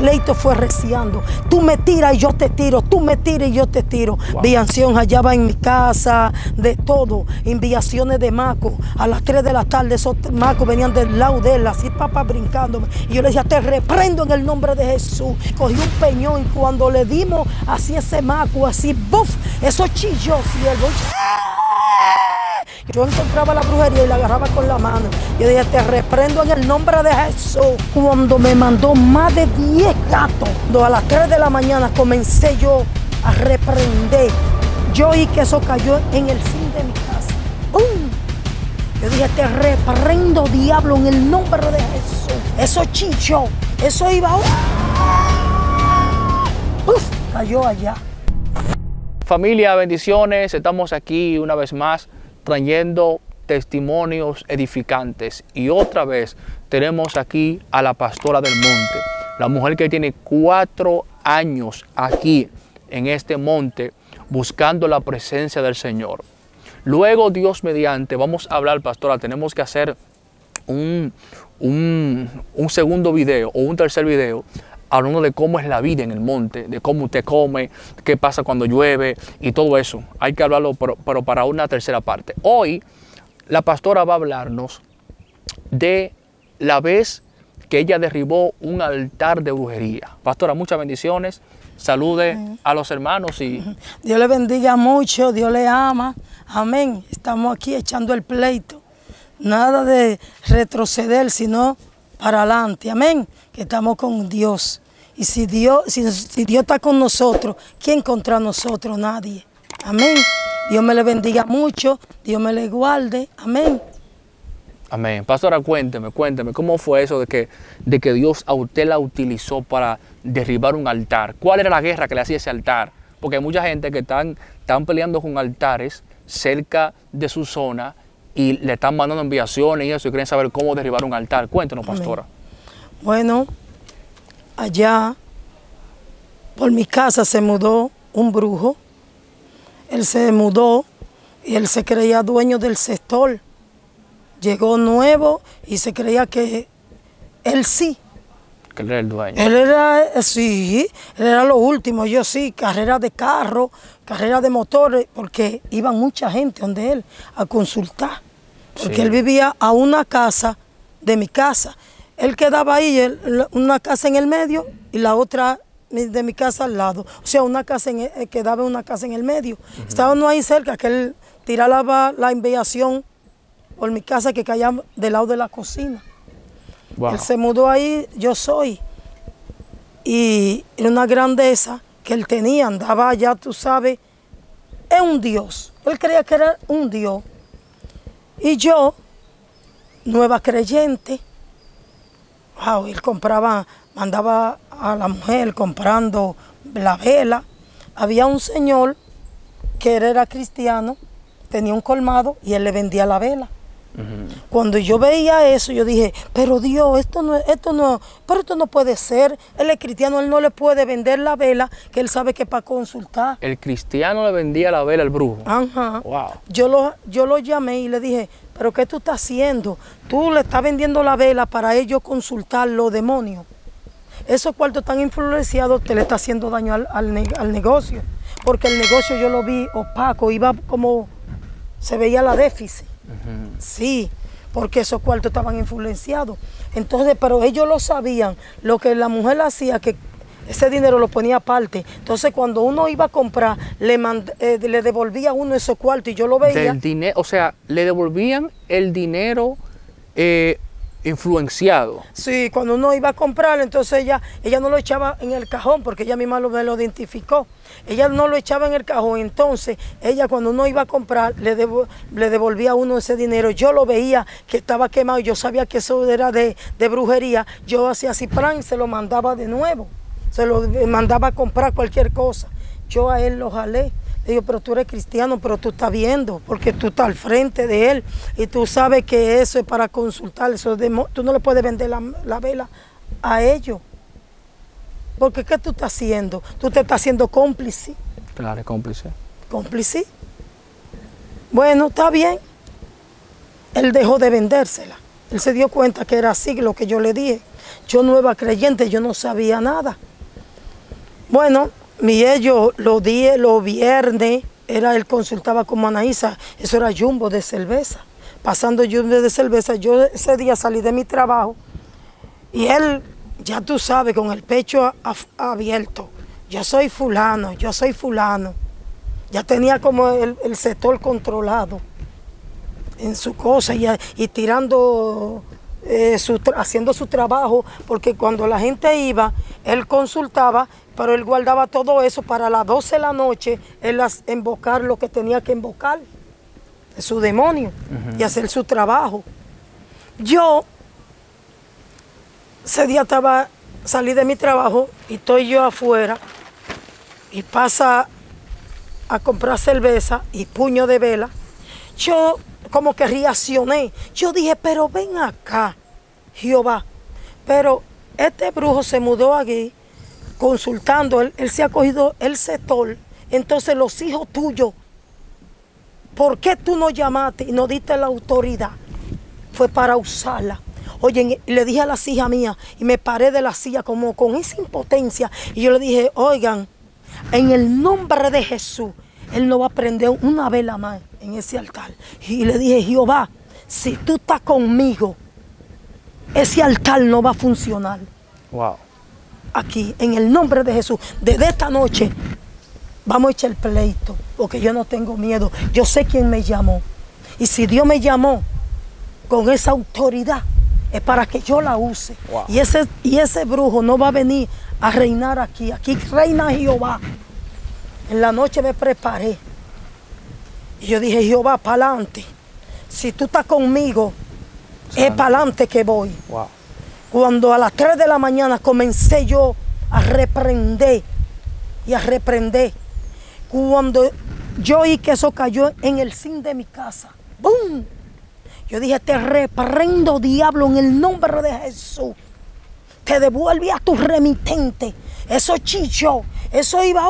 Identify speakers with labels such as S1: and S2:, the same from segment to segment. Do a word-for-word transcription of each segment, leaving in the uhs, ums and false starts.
S1: pleito fue reciando. Tú me tiras y yo te tiro, tú me tiras y yo te tiro. Wow. Villación hallaba en mi casa, de todo. Enviaciones de maco. A las tres de la tarde esos macos venían del lado de él, así papá brincándome. Y yo le decía, te reprendo en el nombre de Jesús. Cogí un peñón y cuando le dimos así ese maco, así, ¡buf! Eso chilló, siervo. Yo encontraba la brujería y la agarraba con la mano. Yo dije, te reprendo en el nombre de Jesús. Cuando me mandó más de diez gatos, a las tres de la mañana comencé yo a reprender. Yo oí que eso cayó en el zinc de mi casa. ¡Pum! Yo dije, te reprendo, diablo, en el nombre de Jesús. Eso chilló, eso iba... ¡Uf! Cayó allá.
S2: Familia, bendiciones. Estamos aquí una vez más trayendo testimonios edificantes. Y otra vez tenemos aquí a la pastora del monte, la mujer que tiene cuatro años aquí en este monte buscando la presencia del Señor. Luego, Dios mediante, vamos a hablar, pastora, tenemos que hacer un, un, un segundo video o un tercer video hablando de cómo es la vida en el monte, de cómo usted come, qué pasa cuando llueve y todo eso. Hay que hablarlo, pero, pero para una tercera parte. Hoy, la pastora va a hablarnos de la vez que ella derribó un altar de brujería. Pastora, muchas bendiciones. Salude Amén. A los hermanos y...
S1: Dios le bendiga mucho, Dios le ama. Amén. Estamos aquí echando el pleito. Nada de retroceder, sino para adelante. Amén. Que estamos con Dios. Y si Dios, si, si Dios está con nosotros, ¿quién contra nosotros? Nadie. Amén. Dios me le bendiga mucho. Dios me le guarde. Amén.
S2: Amén. Pastora, cuénteme, cuénteme, ¿cómo fue eso de que, de que Dios a usted la utilizó para derribar un altar? ¿Cuál era la guerra que le hacía ese altar? Porque hay mucha gente que están, están peleando con altares cerca de su zona y le están mandando enviaciones y eso, y quieren saber cómo derribar un altar. Cuéntenos, pastora.
S1: Amén. Bueno, allá por mi casa se mudó un brujo. Él se mudó y él se creía dueño del sector. Llegó nuevo y se creía que él sí.
S2: Que él era el dueño.
S1: Él era, sí, él era lo último. Yo sí, carrera de carro, carrera de motores, porque iba mucha gente donde él a consultar. Porque sí. Él vivía a una casa de mi casa. Él quedaba ahí, él, una casa en el medio y la otra de mi casa al lado. O sea, una casa en, quedaba una casa en el medio. Uh-huh. Estábamos ahí cerca, que él tiraba la enviación por mi casa que caía del lado de la cocina. Wow. Él se mudó ahí, yo soy. Y era una grandeza que él tenía, andaba allá, tú sabes, es un Dios. Él creía que era un Dios. Y yo, nueva creyente, wow, él compraba, mandaba a la mujer comprando la vela. Había un señor que él era cristiano, tenía un colmado y él le vendía la vela. Uh-huh. Cuando yo veía eso, yo dije, pero Dios, esto no, esto no, pero esto no puede ser. Él es cristiano, él no le puede vender la vela, que él sabe que es para consultar.
S2: El cristiano le vendía la vela al brujo.
S1: Ajá.
S2: Wow.
S1: Yo lo, yo lo llamé y le dije, pero ¿qué tú estás haciendo? Tú le estás vendiendo la vela para ellos consultar los demonios. Esos cuartos están influenciados, te le está haciendo daño al, al, ne al negocio. Porque el negocio yo lo vi opaco, iba como, se veía la déficit. Uh-huh. Sí, porque esos cuartos estaban influenciados. Entonces, pero ellos lo sabían. Lo que la mujer hacía, que ese dinero lo ponía aparte. Entonces, cuando uno iba a comprar, le, eh, le devolvía a uno esos cuartos y yo lo veía.
S2: Del dinero, o sea, le devolvían el dinero eh, influenciado.
S1: Sí, cuando uno iba a comprar, entonces ella, ella no lo echaba en el cajón, porque ella misma lo, me lo identificó. Ella no lo echaba en el cajón, entonces ella cuando uno iba a comprar, le, devo, le devolvía a uno ese dinero. Yo lo veía que estaba quemado, yo sabía que eso era de, de brujería. Yo hacía así, plan, se lo mandaba de nuevo. Se lo mandaba a comprar cualquier cosa. Yo a él lo jalé. Le digo, pero tú eres cristiano, pero tú estás viendo, porque tú estás al frente de él y tú sabes que eso es para consultar. Eso de, tú no le puedes vender la, la vela a ellos. Porque ¿qué tú estás haciendo? Tú te estás haciendo cómplice.
S2: Claro, es cómplice.
S1: Cómplice. Bueno, está bien. Él dejó de vendérsela. Él se dio cuenta que era así lo que yo le dije. Yo nueva creyente, yo no sabía nada. Bueno, mi ellos los días, los viernes, era, él consultaba con Anaísa, eso era jumbo de cerveza. Pasando jumbo de cerveza, yo ese día salí de mi trabajo y él, ya tú sabes, con el pecho a, a, abierto, yo soy fulano, yo soy fulano. Ya tenía como el, el sector controlado en su cosa y, y tirando, eh, su, haciendo su trabajo, porque cuando la gente iba, él consultaba, pero él guardaba todo eso para las doce de la noche, él las, invocar lo que tenía que invocar, su demonio, uh-huh. y hacer su trabajo. Yo, ese día estaba, salí de mi trabajo y estoy yo afuera y pasa a comprar cerveza y puño de vela. Yo como que reaccioné. Yo dije, pero ven acá, Jehová. Pero este brujo se mudó aquí consultando, él, él se ha cogido el sector. Entonces los hijos tuyos, ¿por qué tú no llamaste y no diste la autoridad? Fue para usarla. Oye, le dije a las hijas mías y me paré de la silla como con esa impotencia. Y yo le dije, oigan, en el nombre de Jesús, él no va a prender una vela más en ese altar. Y le dije, Jehová, si tú estás conmigo, ese altar no va a funcionar.
S2: Wow.
S1: Aquí, en el nombre de Jesús, desde esta noche, vamos a echar el pleito, porque yo no tengo miedo. Yo sé quién me llamó. Y si Dios me llamó con esa autoridad, es para que yo la use. Wow. Y, ese, y ese brujo no va a venir a reinar aquí. Aquí reina Jehová. En la noche me preparé. Y yo dije, Jehová, para adelante. Si tú estás conmigo, San. es para adelante que voy. Wow. Cuando a las tres de la mañana comencé yo a reprender y a reprender. Cuando yo oí que eso cayó en el zinc de mi casa. ¡Bum! Yo dije, te reprendo, diablo, en el nombre de Jesús. Te devuelve a tu remitente. Eso chilló. Eso iba...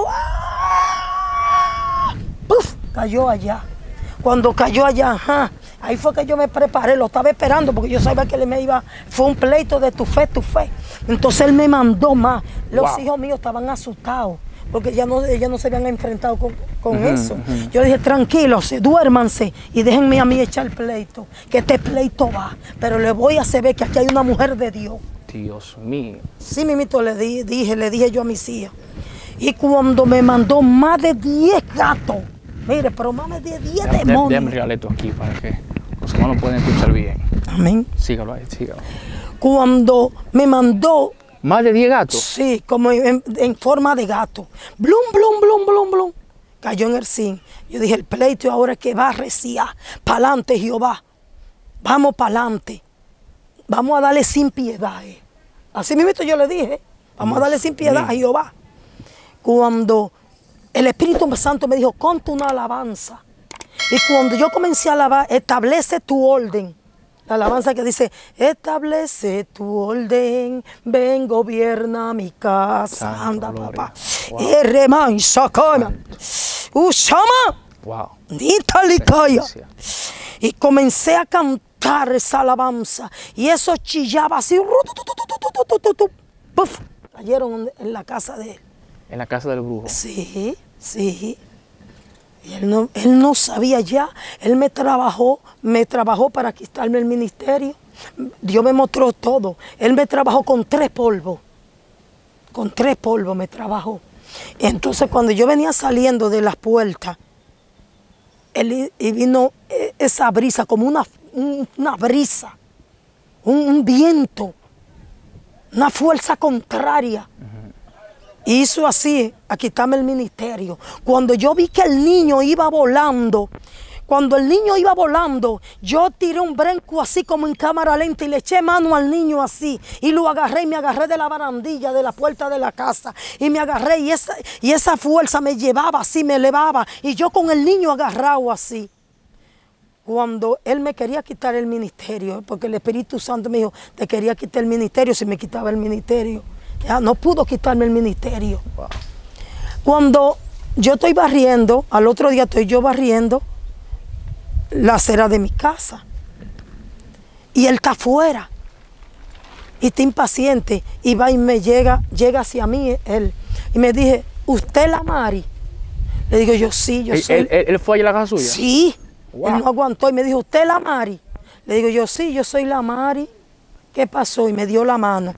S1: ¡Puf! Cayó allá. Cuando cayó allá, ajá, ahí fue que yo me preparé. Lo estaba esperando porque yo sabía que él me iba... Fue un pleito de tu fe, tu fe. Entonces él me mandó más. Los wow. hijos míos estaban asustados porque ya no, ellos no se habían enfrentado con, con uh-huh, eso. Uh-huh. Yo dije, tranquilos, duérmanse y déjenme a mí echar pleito, que este pleito va, pero le voy a hacer ver que aquí hay una mujer de Dios.
S2: Dios mío.
S1: Sí, mimito, le di, dije, le dije yo a mis hijas. Y cuando me mandó más de diez gatos, mire, pero más de diez demonios.
S2: Déjame regalar esto aquí para que los hermanos puedan escuchar bien.
S1: Amén.
S2: Sígalo ahí, sígalo.
S1: Cuando me mandó...
S2: ¿Más de diez gatos?
S1: Sí, como en, en forma de gato. Blum, blum, blum, blum, blum. Cayó en el zinc. Yo dije, el pleito ahora es que va a reciar. Para adelante, Jehová. Vamos para adelante. Vamos a darle sin piedad. Eh. Así mismo yo le dije. Vamos Dios a darle sin piedad mío. a Jehová. Cuando el Espíritu Santo me dijo, conta una alabanza. Y cuando yo comencé a alabar, establece tu orden. La alabanza que dice, establece tu orden, ven, gobierna mi casa. Ah, anda, gloria. papá. Wow. Sacana. Usama. Wow. Y comencé a cantar esa alabanza. Y eso chillaba así. Puf, cayeron en la casa de él.
S2: En la casa del brujo.
S1: Sí, sí. Y él no, él no sabía ya, él me trabajó, me trabajó para quitarme el ministerio. Dios me mostró todo. Él me trabajó con tres polvos, con tres polvos me trabajó. Y entonces cuando yo venía saliendo de las puertas, él, y vino esa brisa, como una, una brisa, un, un viento, una fuerza contraria. Uh-huh. Hizo así, a quitarme el ministerio. Cuando yo vi que el niño iba volando, cuando el niño iba volando, yo tiré un brinco así como en cámara lenta y le eché mano al niño así. Y lo agarré y me agarré de la barandilla de la puerta de la casa. Y me agarré y esa, y esa fuerza me llevaba así, me elevaba. Y yo con el niño agarrado así. Cuando él me quería quitar el ministerio, porque el Espíritu Santo me dijo, te quería quitar el ministerio si me quitaba el ministerio. Ya no pudo quitarme el ministerio. Wow. Cuando yo estoy barriendo, al otro día estoy yo barriendo la acera de mi casa. Y él está afuera. y está impaciente, y va y me llega, llega hacia mí él, y me dije, ¿usted es la Mari? Le digo yo, sí, yo
S2: ¿Él,
S1: soy.
S2: él, él, él fue allá a la casa suya?
S1: Sí,
S2: Wow.
S1: Él no aguantó y me dijo, ¿usted es la Mari? Le digo yo, sí, yo soy la Mari. ¿Qué pasó? Y me dio la mano.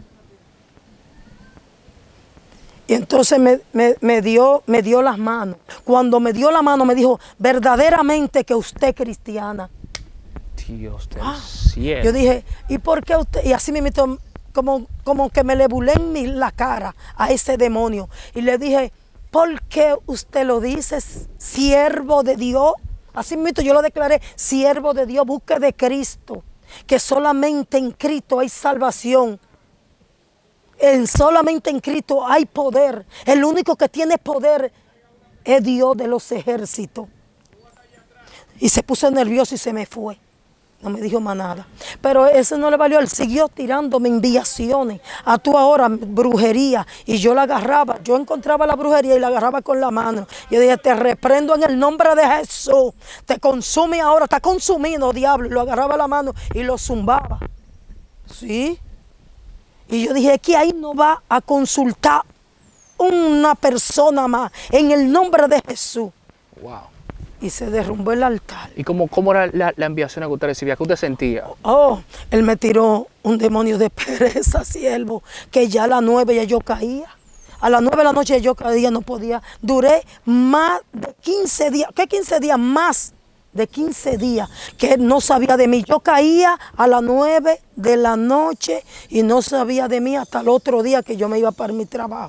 S1: Y entonces me, me, me, dio, me dio las manos. Cuando me dio la mano me dijo, verdaderamente que usted es cristiana.
S2: Dios del
S1: Ah,
S2: cielo.
S1: yo dije, ¿y por qué usted? Y así me invitó, como, como que me le bulé en mi, la cara a ese demonio. Y le dije, ¿por qué usted lo dice, siervo de Dios? Así mismo yo lo declaré, siervo de Dios, busque de Cristo, que solamente en Cristo hay salvación. En solamente en Cristo hay poder. El único que tiene poder es Dios de los ejércitos. Y se puso nervioso y se me fue. No me dijo más nada. Pero eso no le valió. Él siguió tirándome enviaciones. A tú ahora, brujería. Y yo la agarraba. Yo encontraba la brujería y la agarraba con la mano. Yo dije, te reprendo en el nombre de Jesús. Te consume ahora. Está consumido, diablo. Y lo agarraba la mano y lo zumbaba. ¿Sí? Y yo dije, que ahí no va a consultar una persona más. En el nombre de Jesús.
S2: Wow.
S1: Y se derrumbó el altar.
S2: ¿Y cómo, cómo era la, la enviación que usted recibía? ¿Qué usted sentía?
S1: Oh, él me tiró un demonio de pereza, siervo, que ya a las nueve ya yo caía. A las nueve de la noche yo caía, no podía. Duré más de quince días, ¿qué quince días? Más de quince días que él no sabía de mí. Yo caía a las nueve de la noche y no sabía de mí hasta el otro día que yo me iba para mi trabajo.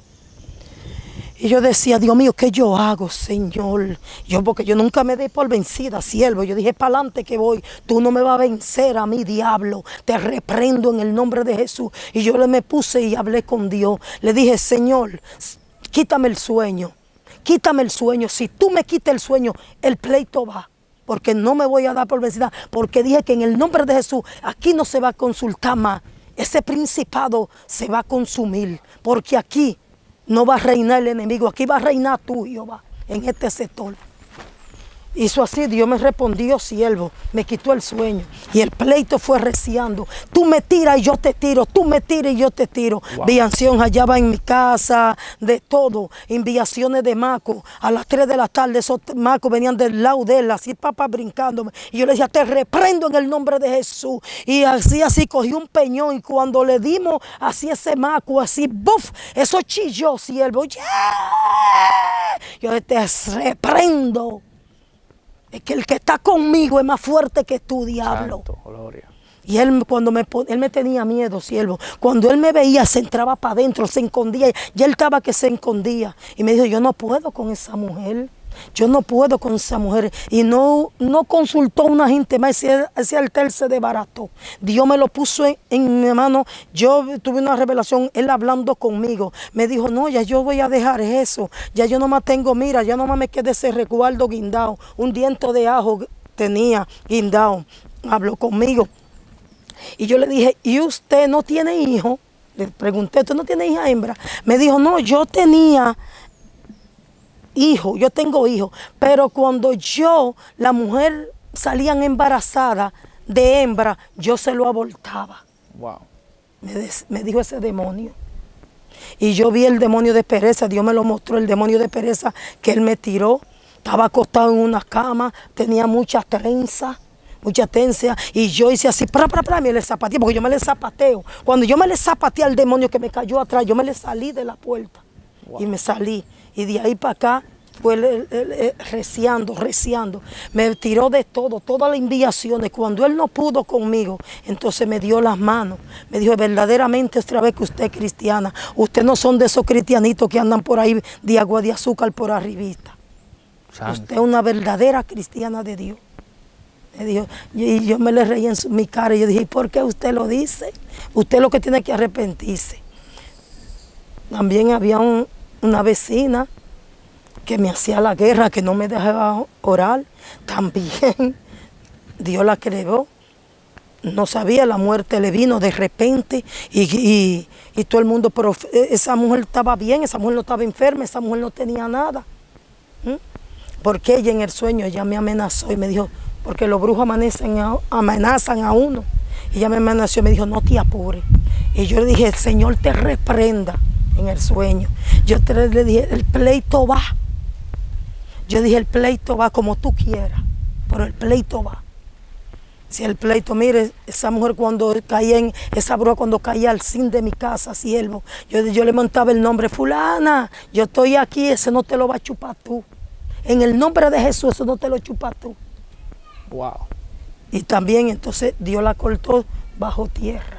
S1: Y yo decía, Dios mío, ¿qué yo hago, Señor? Yo, porque yo nunca me di por vencida, siervo. Yo dije, para adelante que voy. Tú no me vas a vencer a mí, diablo. Te reprendo en el nombre de Jesús. Y yo le me puse y hablé con Dios. Le dije, Señor, quítame el sueño. Quítame el sueño. Si tú me quitas el sueño, el pleito va. Porque no me voy a dar por vencida. Porque dije que en el nombre de Jesús, aquí no se va a consultar más. Ese principado se va a consumir. Porque aquí no va a reinar el enemigo, aquí va a reinar tú, Jehová, en este sector. Hizo así, Dios me respondió, siervo, me quitó el sueño y el pleito fue reciando. Tú me tiras y yo te tiro, tú me tiras y yo te tiro.
S2: Wow.
S1: Viación hallaba en mi casa, de todo, enviaciones de maco. A las tres de la tarde esos macos venían del lado de él, así papá brincándome. Y yo le decía, te reprendo en el nombre de Jesús. Y así, así cogí un peñón y cuando le dimos así ese maco, así, buf, eso chilló, siervo. Yeah. Yo te reprendo. Es que el que está conmigo es más fuerte que tú, diablo.
S2: Santo, gloria.
S1: Y él cuando me, él me tenía miedo, siervo. Cuando él me veía, se entraba para adentro, se escondía. Y él estaba que se escondía. Y me dijo, yo no puedo con esa mujer. Yo no puedo con esa mujer. Y no, no consultó a una gente más. Ese, ese altar se desbarató. Dios me lo puso en, en mi mano. Yo tuve una revelación, él hablando conmigo. Me dijo, no, ya yo voy a dejar eso. Ya yo nomás tengo, mira, ya nomás me quedé ese resguardo guindado. Un diente de ajo tenía guindado. Habló conmigo. Y yo le dije, ¿y usted no tiene hijo? Le pregunté, ¿usted no tiene hija hembra? Me dijo, no, yo tenía hijo, yo tengo hijos, pero cuando yo, la mujer salían embarazada de hembra, yo se lo abortaba.
S2: Wow.
S1: Me, des, me dijo ese demonio. Y yo vi el demonio de pereza, Dios me lo mostró, el demonio de pereza que él me tiró. Estaba acostado en una cama, tenía muchas trenzas, mucha tensia, y yo hice así, pra, pra, pra, me le zapateé, porque yo me le zapateo. Cuando yo me le zapateé al demonio que me cayó atrás, yo me le salí de la puerta. Wow. Y me salí. Y de ahí para acá fue el, el, el, el, reciando, reciando. Me tiró de todo, todas las enviaciones. Cuando él no pudo conmigo, entonces me dio las manos. Me dijo, verdaderamente otra vez que usted es cristiana. Usted no son de esos cristianitos que andan por ahí de agua de azúcar por arribita. Santo. Usted es una verdadera cristiana de Dios. Me dijo, y yo me le reí en su, mi cara y yo dije, ¿por qué usted lo dice? Usted lo que tiene que arrepentirse. También había un una vecina que me hacía la guerra, que no me dejaba orar. También Dios la creó. No sabía, la muerte le vino de repente y, y, y todo el mundo, pero esa mujer estaba bien, esa mujer no estaba enferma, esa mujer no tenía nada. ¿Mm? Porque ella en el sueño, ella me amenazó y me dijo, porque los brujos amanecen a, amenazan a uno. Y ella me amaneció y me dijo, no te apures. Y yo le dije, el Señor te reprenda en el sueño. Yo te, le dije, el pleito va. Yo dije, el pleito va como tú quieras, pero el pleito va. Si el pleito, mire, esa mujer cuando caía en, esa bruja cuando caía al zinc de mi casa, siervo, yo, yo le montaba el nombre, fulana, yo estoy aquí, ese no te lo va a chupar tú. En el nombre de Jesús, eso no te lo chupas tú.
S2: Wow.
S1: Y también entonces Dios la cortó bajo tierra.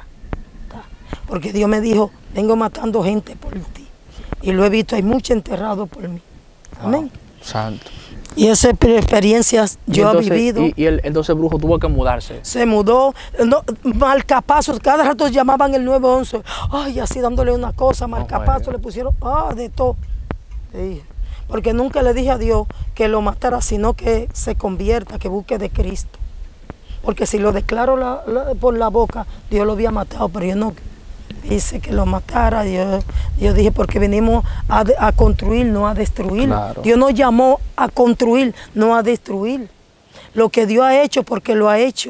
S1: Porque Dios me dijo, vengo matando gente por ti. Y lo he visto, hay mucho enterrado por mí. Amén.
S2: Wow. Santo.
S1: Y esas experiencias yo he vivido.
S2: Y, y el entonces brujo tuvo que mudarse.
S1: Se mudó, no, marcapasos, cada rato llamaban el nueve once. Ay, así dándole una cosa, marcapasos, oh, le pusieron, ah, de todo. Sí. Porque nunca le dije a Dios que lo matara, sino que se convierta, que busque de Cristo. Porque si lo declaro la, la, por la boca, Dios lo había matado, pero yo no hice que lo matara. Yo, yo dije, porque venimos a, a construir, no a destruir.
S2: Claro.
S1: Dios nos llamó a construir, no a destruir. Lo que Dios ha hecho, porque lo ha hecho.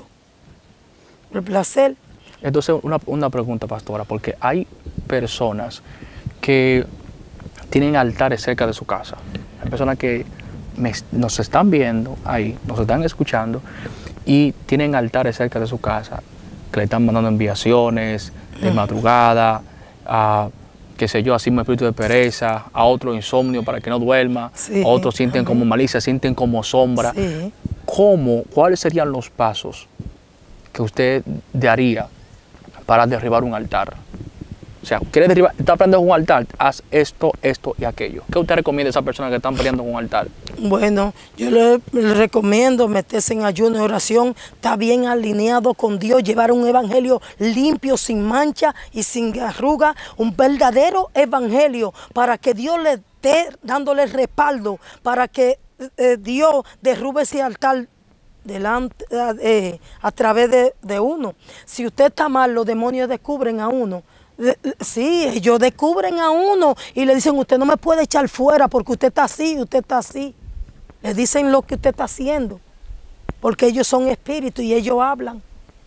S1: El placer.
S2: Entonces, una, una pregunta, pastora, porque hay personas que tienen altares cerca de su casa. Hay personas que me, nos están viendo ahí, nos están escuchando y tienen altares cerca de su casa, que le están mandando enviaciones de madrugada, a, qué sé yo, así un espíritu de pereza, a otro insomnio para que no duerma,
S1: Sí,
S2: a otros sienten
S1: amén.
S2: como malicia, sienten como sombra.
S1: Sí.
S2: ¿Cómo, cuáles serían los pasos que usted daría para derribar un altar? O sea, ¿quieres derribar, está peleando con un altar? Haz esto, esto y aquello. ¿Qué usted recomienda a esas personas que están peleando con un altar?
S1: Bueno, yo le, le recomiendo meterse en ayuno y oración, está bien alineado con Dios, llevar un evangelio limpio, sin mancha y sin arruga, un verdadero evangelio para que Dios le esté dándole respaldo, para que eh, Dios derrube ese altar delante, eh, a través de, de uno. Si usted está mal, los demonios descubren a uno. Sí, ellos descubren a uno y le dicen, usted no me puede echar fuera porque usted está así, usted está así. Le dicen lo que usted está haciendo, porque ellos son espíritus y ellos hablan.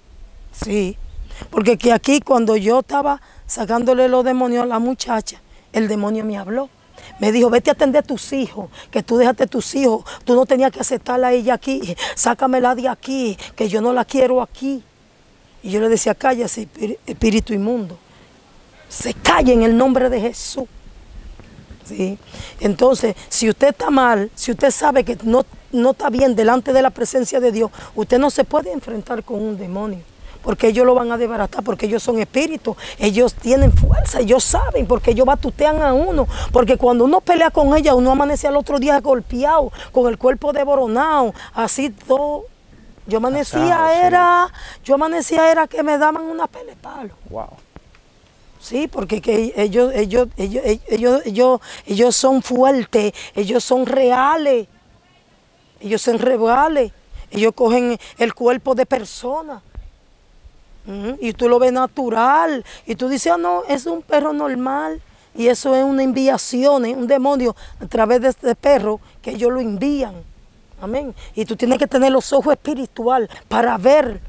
S1: Sí, porque que aquí cuando yo estaba sacándole los demonios a la muchacha, el demonio me habló. Me dijo, vete a atender a tus hijos, que tú dejaste a tus hijos, tú no tenías que aceptarla a ella aquí, sácamela de aquí, que yo no la quiero aquí. Y yo le decía, cállate, espíritu inmundo. Se calla en el nombre de Jesús. ¿Sí? Entonces, si usted está mal, si usted sabe que no, no está bien delante de la presencia de Dios, usted no se puede enfrentar con un demonio, porque ellos lo van a desbaratar, porque ellos son espíritus, ellos tienen fuerza, ellos saben, porque ellos batutean a uno, porque cuando uno pelea con ella, uno amanece al otro día golpeado, con el cuerpo devoronado, así todo. Yo amanecía,
S2: Asado,
S1: era, sí. yo amanecía era que me daban una pele palo.
S2: Wow.
S1: Sí, porque que ellos, ellos, ellos, ellos, ellos, ellos son fuertes, ellos son reales, ellos son reales, ellos cogen el cuerpo de personas. Uh-huh. Y tú lo ves natural, y tú dices, oh, no, es un perro normal, y eso es una enviación, es un demonio a través de este perro que ellos lo envían. Amén. Y tú tienes que tener los ojos espirituales para ver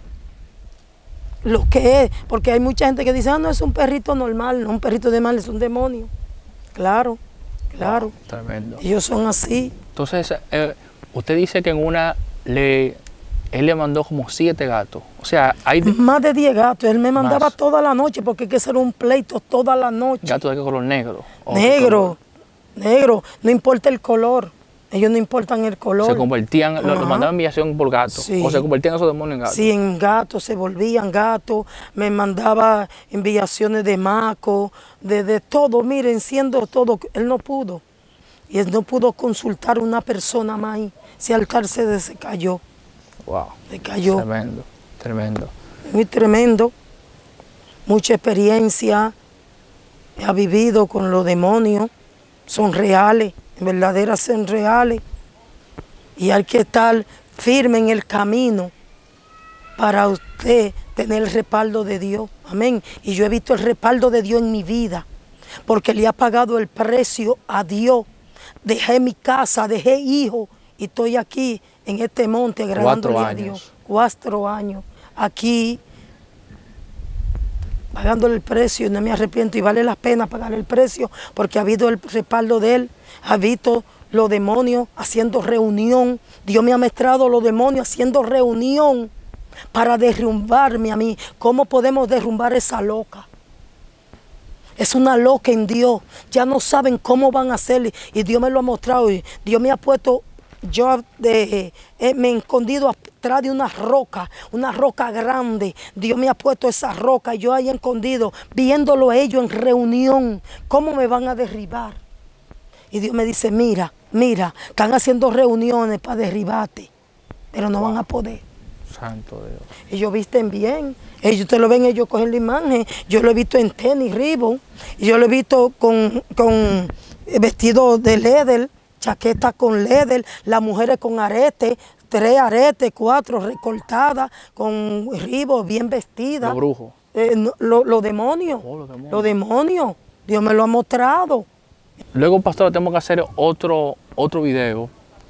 S1: lo que es, porque hay mucha gente que dice, ah, no, es un perrito normal, no, un perrito de mal, es un demonio. Claro, claro.
S2: Wow, tremendo.
S1: Ellos son así.
S2: Entonces, eh, usted dice que en una, le, él le mandó como siete gatos. O sea, hay... De...
S1: Más de diez gatos. Él me mandaba
S2: Más.
S1: toda la noche, porque hay que hacer un pleito toda la noche.
S2: ¿Gatos de qué color? Negro.
S1: Negro, negro, no importa el color. Ellos no importan el color.
S2: Se convertían, lo, lo mandaban enviación por gato.
S1: Sí.
S2: O se convertían esos demonios en gatos.
S1: Sí, en gatos, se volvían gatos. Me mandaba enviaciones de maco, de, de todo. Miren, siendo todo, él no pudo. Y él no pudo consultar a una persona más. Ese altar se, se cayó.
S2: Wow.
S1: Se cayó.
S2: Tremendo, tremendo.
S1: Muy tremendo. Mucha experiencia ha vivido con los demonios. Son reales. Verdaderas son reales, y hay que estar firme en el camino para usted tener el respaldo de Dios. Amén. Y yo he visto el respaldo de Dios en mi vida, porque le ha pagado el precio a Dios. Dejé mi casa, dejé hijos, y estoy aquí en este monte agradándole a Dios. Cuatro años aquí pagándole el precio y no me arrepiento y vale la pena pagar el precio porque ha habido el respaldo de Él, ha visto los demonios haciendo reunión, Dios me ha mostrado los demonios haciendo reunión para derrumbarme a mí. ¿Cómo podemos derrumbar esa loca? Es una loca en Dios, ya no saben cómo van a hacerle y Dios me lo ha mostrado y Dios me ha puesto, yo de, eh, me he escondido atrás de una roca, una roca grande, Dios me ha puesto esa roca y yo ahí escondido, viéndolo a ellos en reunión, ¿cómo me van a derribar? Y Dios me dice, mira, mira, están haciendo reuniones para derribarte, pero no wow. van a poder.
S2: Santo Dios.
S1: Ellos visten bien, ellos te lo ven, ellos cogen la imagen, yo lo he visto en tenis, Reebok, yo lo he visto con, con vestido de leather, chaqueta con leather, las mujeres con aretes, tres aretes, cuatro recortadas, con Reebok, bien vestidas.
S2: Los brujos.
S1: Eh, no, lo, lo demonios,
S2: oh, los demonios.
S1: Los demonios, Dios me lo ha mostrado.
S2: Luego, pastor, tenemos que hacer otro, otro video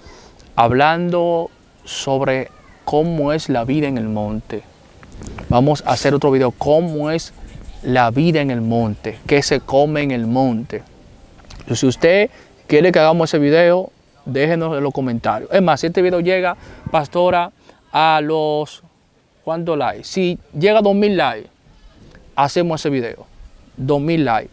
S2: hablando sobre cómo es la vida en el monte. Vamos a hacer otro video, cómo es la vida en el monte, qué se come en el monte. Y si usted quiere que hagamos ese video, déjenos en los comentarios. Es más, si este video llega, pastora, a los... ¿cuántos likes? Si llega a dos mil likes, hacemos ese video. dos mil likes.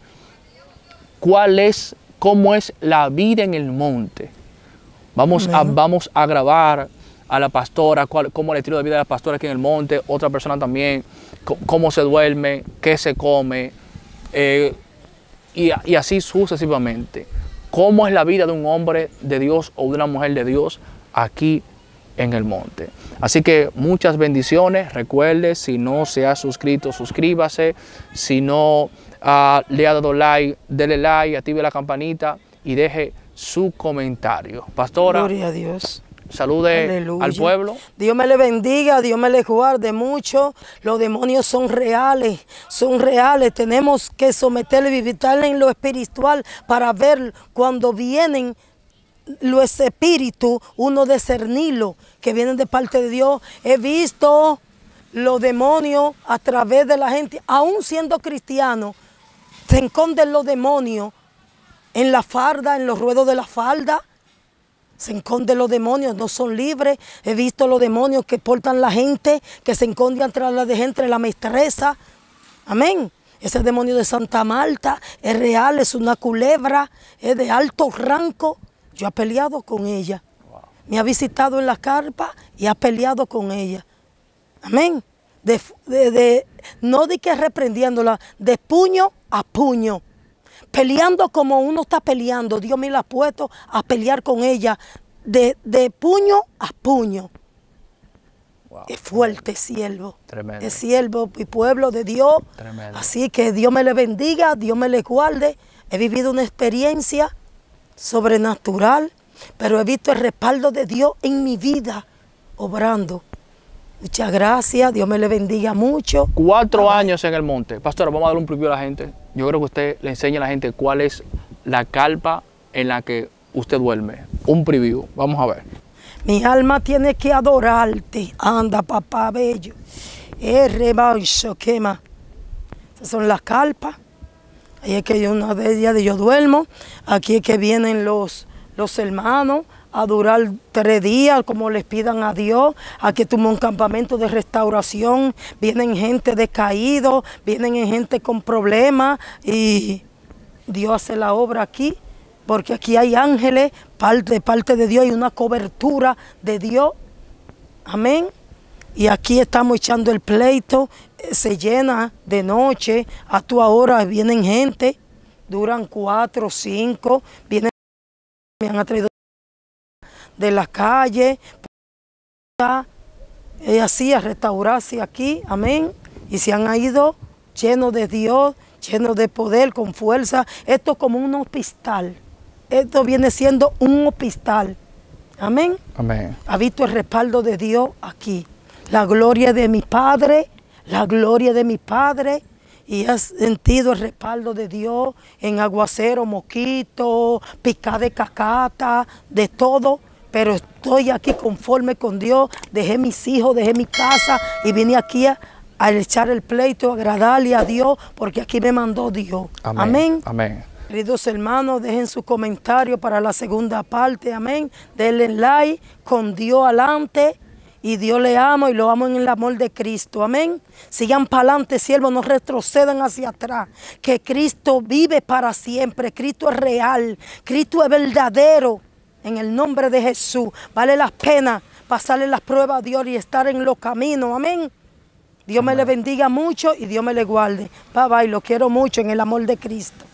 S2: ¿Cuál es, cómo es la vida en el monte? Vamos, a, vamos a grabar a la pastora, cuál, cómo es el estilo de vida de la pastora aquí en el monte, otra persona también, cómo se duerme, qué se come, eh, y, y así sucesivamente. Cómo es la vida de un hombre de Dios o de una mujer de Dios aquí en el monte. Así que muchas bendiciones. Recuerde, si no se ha suscrito, suscríbase. Si no uh, le ha dado like, dele like, active la campanita y deje su comentario. Pastora.
S1: Gloria a Dios.
S2: Salude Aleluya. Al pueblo.
S1: Dios me le bendiga, Dios me le guarde mucho. Los demonios son reales, son reales. Tenemos que someterle y visitarle en lo espiritual para ver cuando vienen los espíritus, uno discernirlo, que vienen de parte de Dios. He visto los demonios a través de la gente, aún siendo cristiano, se esconden los demonios en la farda, en los ruedos de la falda. Se esconden los demonios, no son libres. He visto los demonios que portan la gente, que se esconden entre la, entre la maestresa. Amén. Ese demonio de Santa Marta es real, es una culebra, es de alto rango. Yo he peleado con ella. Wow. Me ha visitado en la carpa y ha peleado con ella. Amén. De, de, de, no de que reprendiéndola, de puño a puño. Peleando como uno está peleando. Dios me la ha puesto a pelear con ella de, de puño a puño. Wow. Es fuerte, siervo. Tremendo. Es siervo y pueblo de Dios. Tremendo. Así que Dios me le bendiga, Dios me le guarde. He vivido una experiencia sobrenatural, pero he visto el respaldo de Dios en mi vida, obrando. Muchas gracias, Dios me le bendiga mucho.
S2: Cuatro Amén. Años en el monte. Pastora, vamos a darle un preview a la gente. Yo creo que usted le enseña a la gente cuál es la carpa en la que usted duerme. Un preview, vamos a ver.
S1: Mi alma tiene que adorarte. Anda, papá bello. El rebaño quema. Esas son las carpas. Ahí es que yo, una de ellas yo duermo. Aquí es que vienen los, los hermanos a durar tres días, como les pidan a Dios. Aquí tuvo un campamento de restauración. Vienen gente decaído, vienen gente con problemas y Dios hace la obra aquí, porque aquí hay ángeles, parte, parte de Dios, y una cobertura de Dios. Amén. Y aquí estamos echando el pleito, se llena de noche, a tu hora vienen gente, duran cuatro, cinco, vienen, me han traído de la calle, y así a restaurarse aquí, amén, y se han ido llenos de Dios, llenos de poder, con fuerza. Esto es como un hospital, esto viene siendo un hospital, amén.
S2: Amén.
S1: Ha visto el respaldo de Dios aquí. La gloria de mi Padre, la gloria de mi Padre, y has sentido el respaldo de Dios en aguacero, mosquito, picada de cacata, de todo, pero estoy aquí conforme con Dios. Dejé mis hijos, dejé mi casa y vine aquí a, a echar el pleito, agradarle a Dios, porque aquí me mandó Dios.
S2: Amén.
S1: Amén.
S2: Amén.
S1: Queridos hermanos, dejen su comentario para la segunda parte. Amén. Denle like, con Dios adelante. Y Dios le ama y lo amo en el amor de Cristo. Amén. Sigan para adelante, siervos, no retrocedan hacia atrás. Que Cristo vive para siempre. Cristo es real. Cristo es verdadero. En el nombre de Jesús. Vale la pena pasarle las pruebas a Dios y estar en los caminos. Amén. Dios Amén. Me le bendiga mucho y Dios me le guarde. Bye bye. Lo quiero mucho en el amor de Cristo.